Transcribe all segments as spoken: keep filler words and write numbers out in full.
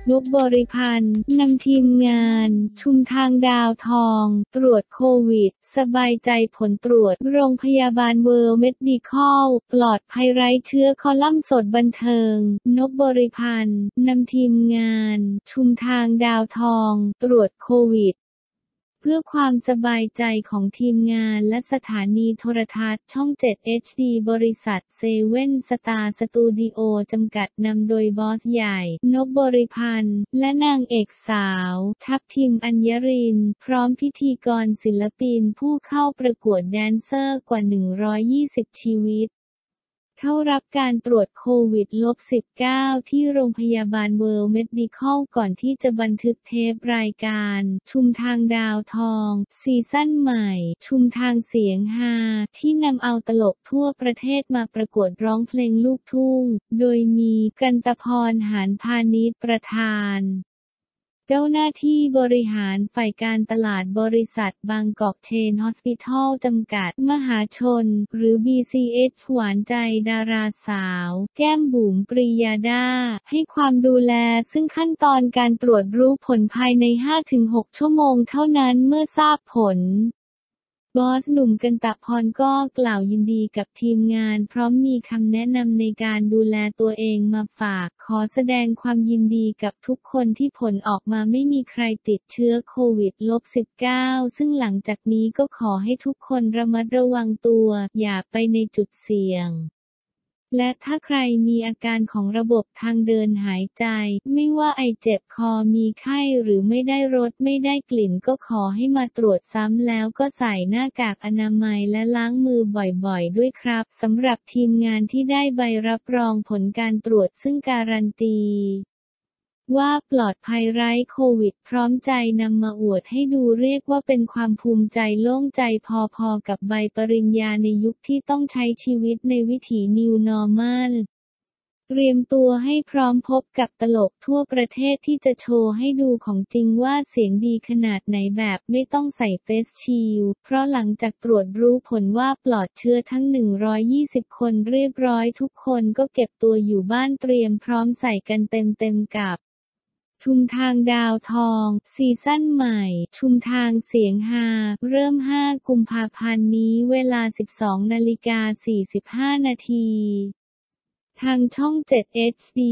นกบริพันธ์นำทีมงานชุมทางดาวทองตรวจโควิดสบายใจผลตรวจโรงพยาบาลเวิลด์เมดิคอลปลอดภัยไร้เชื้อคอลัมน์สดบันเทิงนกบริพันธ์นำทีมงานชุมทางดาวทองตรวจโควิดเพื่อความสบายใจของทีมงานและสถานีโทรทัศน์ช่อง เจ็ด เอช ดี บริษัทเซเว่นสตาร์สตูดิโอจำกัดนำโดยบอสใหญ่นกบริพันธ์และนางเอกสาวทัพทิมอัญญรินทร์พร้อมพิธีกรศิลปินผู้เข้าประกวดแดนเซอร์กว่าหนึ่งร้อยยี่สิบชีวิตเข้ารับการตรวจโควิด สิบเก้า ที่โรงพยาบาลเวิลด์เมดิคอลก่อนที่จะบันทึกเทปรายการชุมทางดาวทองซีซั่นใหม่ชุมทางเสียงฮาที่นำเอาตลกทั่วประเทศมาประกวดร้องเพลงลูกทุ่งโดยมีกันตพร หาญพานิชประธานเจ้าหน้าที่บริหารฝ่ายการตลาดบริษัทบางกอกเชนฮอสพิทอลจำกัดมหาชนหรือ บี ซี เอช หวานใจดาราสาวแก้มบุ๋มปรียาดาให้ความดูแลซึ่งขั้นตอนการตรวจรู้ผลภายใน ห้าถึงหก ชั่วโมงเท่านั้นเมื่อทราบผลบอสหนุ่มกันตพรก็กล่าวยินดีกับทีมงานพร้อมมีคำแนะนำในการดูแลตัวเองมาฝากขอแสดงความยินดีกับทุกคนที่ผลออกมาไม่มีใครติดเชื้อโควิด สิบเก้า ซึ่งหลังจากนี้ก็ขอให้ทุกคนระมัดระวังตัวอย่าไปในจุดเสี่ยงและถ้าใครมีอาการของระบบทางเดินหายใจไม่ว่าไอเจ็บคอมีไข้หรือไม่ได้รสไม่ได้กลิ่นก็ขอให้มาตรวจซ้ำแล้วก็ใส่หน้ากากอนามัยและล้างมือบ่อยๆด้วยครับสำหรับทีมงานที่ได้ใบรับรองผลการตรวจซึ่งการันตีว่าปลอดภัยไร้โควิดพร้อมใจนำมาอวดให้ดูเรียกว่าเป็นความภูมิใจโล่งใจพอๆกับใบปริญญาในยุคที่ต้องใช้ชีวิตในวิถี New Normal เตรียมตัวให้พร้อมพบกับตลกทั่วประเทศที่จะโชว์ให้ดูของจริงว่าเสียงดีขนาดไหนแบบไม่ต้องใส่เฟสชิลด์เพราะหลังจากตรวจรู้ผลว่าปลอดเชื้อทั้งหนึ่งร้อยยี่สิบคนเรียบร้อยทุกคนก็เก็บตัวอยู่บ้านเตรียมพร้อมใส่กันเต็มๆกับชุมทางดาวทองซีซั่นใหม่ชุมทางเสียงฮาเริ่มห้ากุมภาพันธ์นี้เวลา สิบสองนาฬิกาสี่สิบห้านาทีทางช่อง เจ็ด เอช ดี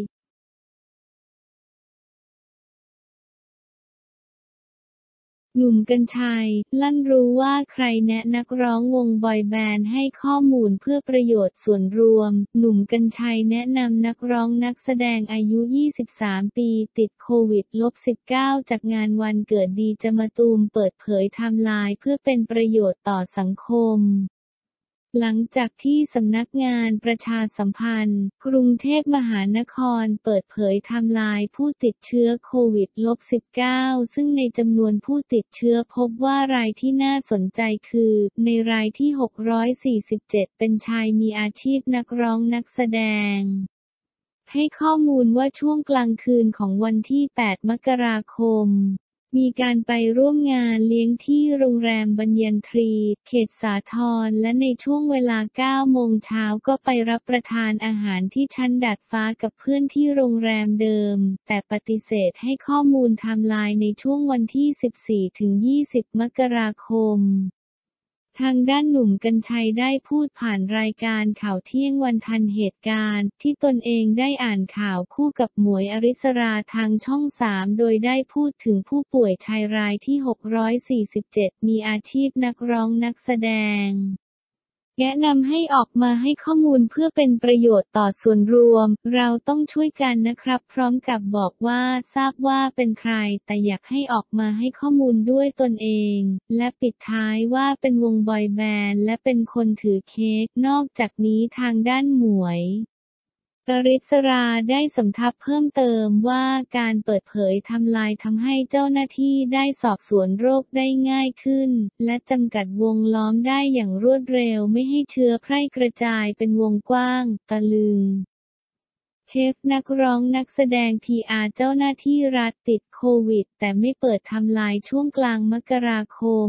หนุ่มกรรชัยลั่นรู้ว่าใครแนะนักร้องวงบอยแบนด์ให้ข้อมูลเพื่อประโยชน์ส่วนรวมหนุ่มกรรชัยแนะนำนักร้องนักแสดงอายุ ยี่สิบสาม ปีติดโควิด สิบเก้า จากงานวันเกิดดีเจมะตูมเปิดเผยไทม์ไลน์เพื่อเป็นประโยชน์ต่อสังคมหลังจากที่สำนักงานประชาสัมพันธ์กรุงเทพมหานครเปิดเผยไทม์ไลน์ผู้ติดเชื้อโควิด สิบเก้า ซึ่งในจำนวนผู้ติดเชื้อพบว่ารายที่น่าสนใจคือในรายที่หกร้อยสี่สิบเจ็ดเป็นชายมีอาชีพนักร้องนักแสดงให้ข้อมูลว่าช่วงกลางคืนของวันที่ แปด มกราคมมีการไปร่วมงานเลี้ยงที่โรงแรมบัญญันทรีเขตสาทรและในช่วงเวลา เก้า โมงเช้าก็ไปรับประทานอาหารที่ชั้นดาดฟ้ากับเพื่อนที่โรงแรมเดิมแต่ปฏิเสธให้ข้อมูลไทม์ไลน์ในช่วงวันที่ สิบสี่ถึงยี่สิบ มกราคมทางด้านหนุ่มกรรชัยได้พูดผ่านรายการข่าวเที่ยงวันทันเหตุการณ์ที่ตนเองได้อ่านข่าวคู่กับหมวยอริสราทางช่องสามโดยได้พูดถึงผู้ป่วยชายรายที่หกร้อยสี่สิบเจ็ดมีอาชีพนักร้องนักแสดงแนะนำให้ออกมาให้ข้อมูลเพื่อเป็นประโยชน์ต่อส่วนรวมเราต้องช่วยกันนะครับพร้อมกับบอกว่าทราบว่าเป็นใครแต่อยากให้ออกมาให้ข้อมูลด้วยตนเองและปิดท้ายว่าเป็นวงบอยแบนด์และเป็นคนถือเค้กนอกจากนี้ทางด้านหมวยอริสราได้สำทับเพิ่มเติมว่าการเปิดเผยไทม์ไลน์ทำให้เจ้าหน้าที่ได้สอบสวนโรคได้ง่ายขึ้นและจำกัดวงล้อมได้อย่างรวดเร็วไม่ให้เชื้อแพร่กระจายเป็นวงกว้างตะลึงเชฟนักร้องนักแสดง พี อาร์ เจ้าหน้าที่รัฐติดโควิดแต่ไม่เปิดไทม์ไลน์ช่วงกลางมกราคม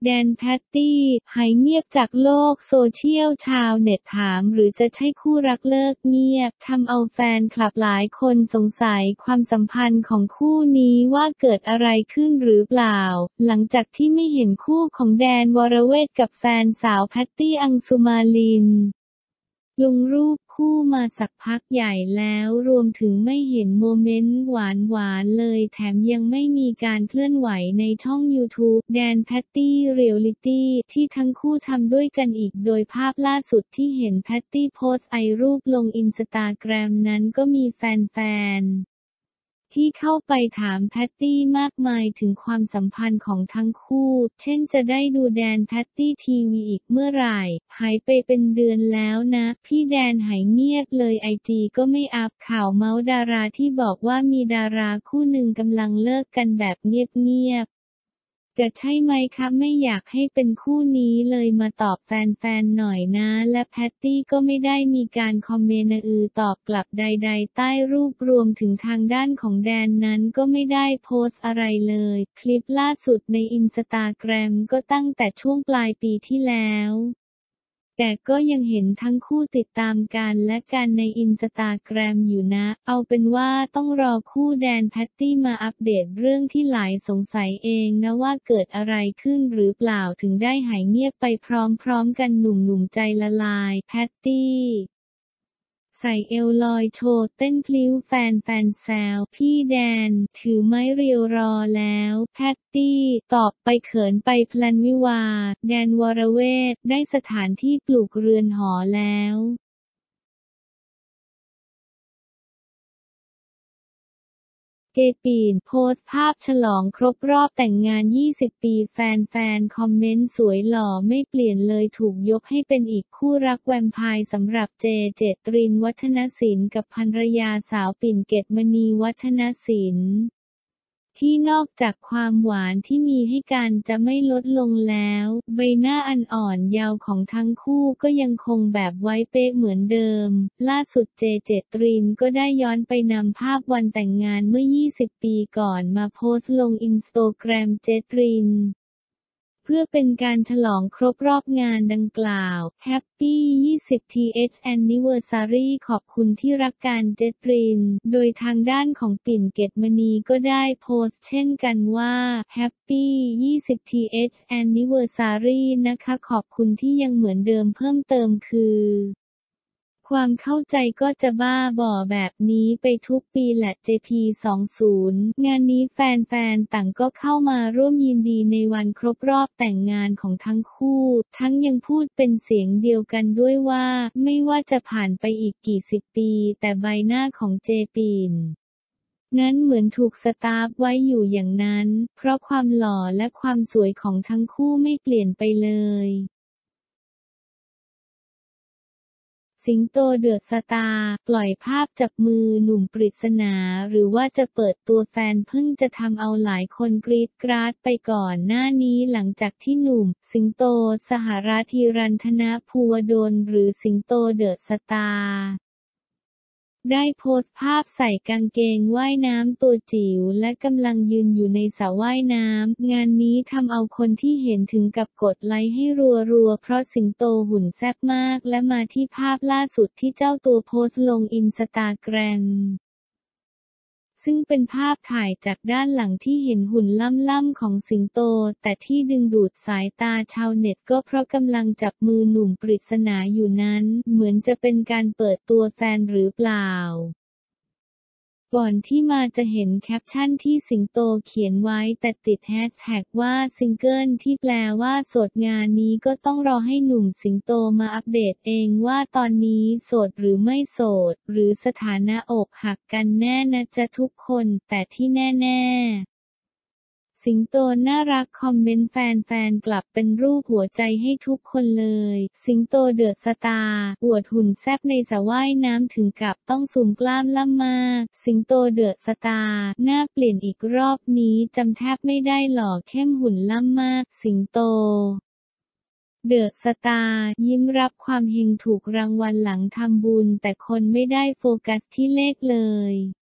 แดนแพตตี้หายเงียบจากโลกโซเชียลชาวเน็ตถามหรือจะใช่คู่รักเลิกเงียบทำเอาแฟนคลับหลายคนสงสัยความสัมพันธ์ของคู่นี้ว่าเกิดอะไรขึ้นหรือเปล่าหลังจากที่ไม่เห็นคู่ของแดนวรเวทกับแฟนสาวแพตตี้อังสุมาลินลงรูปคู่มาสักพักใหญ่แล้วรวมถึงไม่เห็นโมเมนต์หวานๆเลยแถมยังไม่มีการเคลื่อนไหวในช่องยูทูบแดนแพตตี้เรียลลิตี้ที่ทั้งคู่ทำด้วยกันอีกโดยภาพล่าสุดที่เห็นแพตตี้โพสต์ไอรูปลงอินสตาแกรมนั้นก็มีแฟนๆที่เข้าไปถามแพตตี้มากมายถึงความสัมพันธ์ของทั้งคู่เช่นจะได้ดูแดนแพตตี้ทีวีอีกเมื่อไหร่หายไปเป็นเดือนแล้วนะพี่แดนหายเงียบเลยไอจีก็ไม่อัพข่าวเมาส์ดาราที่บอกว่ามีดาราคู่หนึ่งกำลังเลิกกันแบบเงียบๆจะใช่ไหมคะไม่อยากให้เป็นคู่นี้เลยมาตอบแฟนๆหน่อยนะและแพตตี้ก็ไม่ได้มีการคอมเมนต์อือตอบกลับใดๆใต้รูปรวมถึงทางด้านของแดนนั้นก็ไม่ได้โพสต์อะไรเลยคลิปล่าสุดในอินสตาแกรมก็ตั้งแต่ช่วงปลายปีที่แล้วแต่ก็ยังเห็นทั้งคู่ติดตามกันและกันในอินสตาแกรมอยู่นะเอาเป็นว่าต้องรอคู่แดนแพตตี้มาอัปเดตเรื่องที่หลายสงสัยเองนะว่าเกิดอะไรขึ้นหรือเปล่าถึงได้หายเงียบไปพร้อมๆกันหนุ่มๆใจละลายแพตตี้ใส่เอวลอยโชว์เต้นพลิ้วแฟนแฟนแซวพี่แดนถือไม้เรียวรอแล้วแพตตี้ตอบไปเขินไปแพลนวิวาห์แดนวรเวทได้สถานที่ปลูกเรือนหอแล้วเจปีนโพสต์ภาพฉลองครบรอบแต่งงานยี่สิบปีแฟนๆคอมเมนต์สวยหล่อไม่เปลี่ยนเลยถูกยกให้เป็นอีกคู่รักแวมไพร์สำหรับเจเจตรินวัฒนศิลป์กับภรรยาสาวปิ่นเกตมณีวัฒนศิลป์ที่นอกจากความหวานที่มีให้กันจะไม่ลดลงแล้วใบหน้าอันอ่อนเยาว์ของทั้งคู่ก็ยังคงแบบไว้เป๊ะเหมือนเดิมล่าสุดเจเจตรินก็ได้ย้อนไปนำภาพวันแต่งงานเมื่อยี่สิบปีก่อนมาโพสต์ลงอินสตาแกรมเจตรินเพื่อเป็นการฉลองครบรอบงานดังกล่าว Happy ยี่สิบ ที เอช Anniversary ขอบคุณที่รักกันเจตรินโดยทางด้านของปิ่นเกตมณีก็ได้โพสต์เช่นกันว่า Happy ยี่สิบ ที เอช Anniversary นะคะขอบคุณที่ยังเหมือนเดิมเพิ่มเติมคือความเข้าใจก็จะบ้าบ่อแบบนี้ไปทุกปีแหละ เจ พี สองสิบ งานนี้แฟนๆต่างก็เข้ามาร่วมยินดีในวันครบรอบแต่งงานของทั้งคู่ทั้งยังพูดเป็นเสียงเดียวกันด้วยว่าไม่ว่าจะผ่านไปอีกกี่สิบปีแต่ใบหน้าของเจปินนั้นเหมือนถูกสตาร์ฟไว้อยู่อย่างนั้นเพราะความหล่อและความสวยของทั้งคู่ไม่เปลี่ยนไปเลยสิงโตเดอะสตาร์ปล่อยภาพจับมือหนุ่มปริศนาหรือว่าจะเปิดตัวแฟนเพิ่งจะทำเอาหลายคนกรี๊ดกราดไปก่อนหน้านี้หลังจากที่หนุ่มสิงโตสหรัฐหิรันธนภูวดลหรือสิงโตเดอะสตาร์ได้โพสต์ภาพใส่กางเกงว่ายน้ำตัวจิ๋วและกำลังยืนอยู่ในสระว่ายน้ำงานนี้ทำเอาคนที่เห็นถึงกับกดไลค์ให้รัวๆเพราะสิงโตหุ่นแซ่บมากและมาที่ภาพล่าสุดที่เจ้าตัวโพสต์ลงอินสตาแกรมซึ่งเป็นภาพถ่ายจากด้านหลังที่เห็นหุ่นล่ำๆของสิงโตแต่ที่ดึงดูดสายตาชาวเน็ตก็เพราะกำลังจับมือหนุ่มปริศนาอยู่นั้นเหมือนจะเป็นการเปิดตัวแฟนหรือเปล่าก่อนที่มาจะเห็นแคปชั่นที่สิงโตเขียนไว้แต่ติดแฮชแท็กว่าซิงเกิลที่แปลว่าโสดงานนี้ก็ต้องรอให้หนุ่มสิงโตมาอัปเดตเองว่าตอนนี้โสดหรือไม่โสดหรือสถานะอกหักกันแน่นะจ๊ะทุกคนแต่ที่แน่ๆสิงโตน่ารักคอมเมนต์แฟนๆกลับเป็นรูปหัวใจให้ทุกคนเลยสิงโตเดอะสตาร์อวดหุ่นแซ่บในสระว่ายน้ำถึงกับต้องซูมกล้ามล่ำมากสิงโตเดอะสตาร์หน้าเปลี่ยนอีกรอบนี้จำแทบไม่ได้หล่อเข้มหุ่นล่ำมากสิงโตเดอะสตาร์ยิ้มรับความเฮงถูกรางวัลหลังทำบุญแต่คนไม่ได้โฟกัสที่เลขเลย